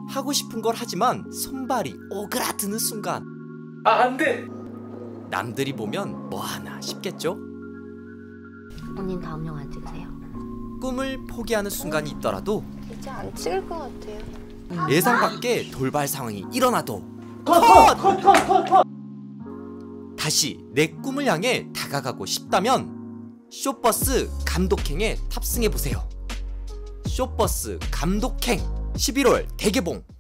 하고 싶은 걸 하지만 손발이 오그라드는 순간 안돼! 남들이 보면 뭐하나 싶겠죠? 언니는 다음 영화 찍으세요. 꿈을 포기하는 순간이 있더라도 이제 안 찍을 것 같아요. 예상 밖의 돌발 상황이 일어나도 다시 내 꿈을 향해 다가가고 싶다면 쇼버스 감독행에 탑승해보세요. 쇼버스 감독행 11월 대개봉.